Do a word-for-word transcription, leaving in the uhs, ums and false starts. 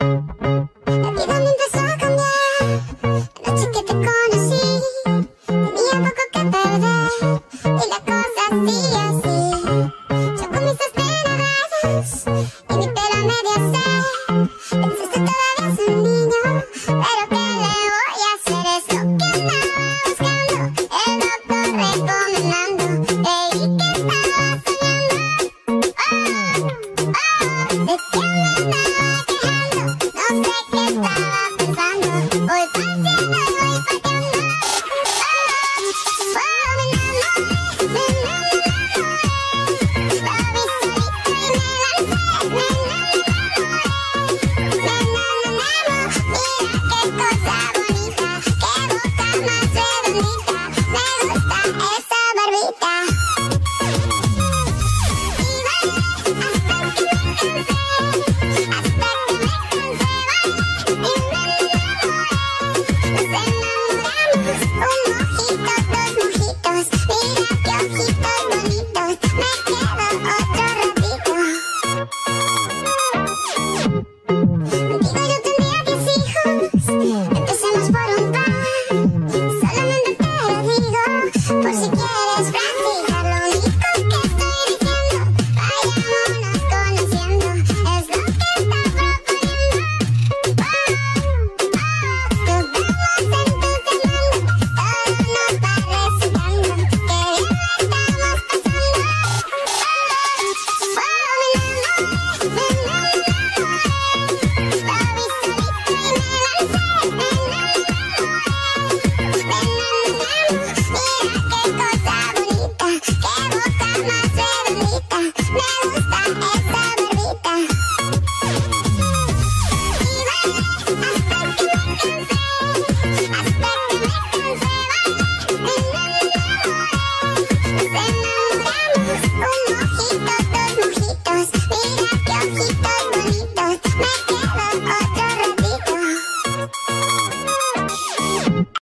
La vida me empezó a cambiar. La noche que te conocí, tenía poco que perder y la cosa sigue así. Yo con mis esperadas y mi pelo a medio hacer. Pensaste todavía es un niño, pero ¿qué le voy a hacer? Es lo que andaba buscando, el doctor recomendando. Creí que estaba soñando. Oh, oh, ¿de qué me andaba quejando? No sé qué estaba pensando. Voy para el cielo, voy pateando. Oh, oh, me enamoré, me enamoré. La vi solita y me lancé. Me enamoré, me enamoré. Mira qué cosa bonita, qué boca más redondita. Me gusta esa barbita. Y bailé hasta que me cansé, hasta que me cansé, bailé y me enamoré. Nos enamoramos, un mojito, dos mojitos, mira qué ojitos bonitos, me quedo otro ratito. Contigo yo tendría diez hijos, empecemos por un par, solamente te lo digo, por si quieres practicar. Lo único que estoy diciendo, vayámonos conociendo, es lo que está proponiendo. Oh, oh, nos vamos entusiasmando, todo nos va resultando, que bien la estamos pasando. Oh, oh, me enamoré, me enamoré. La vi solita y me lancé. Me enamoré, me enamoramos. Mira qué cosa bonita, qué boca más redondita. Me gusta esa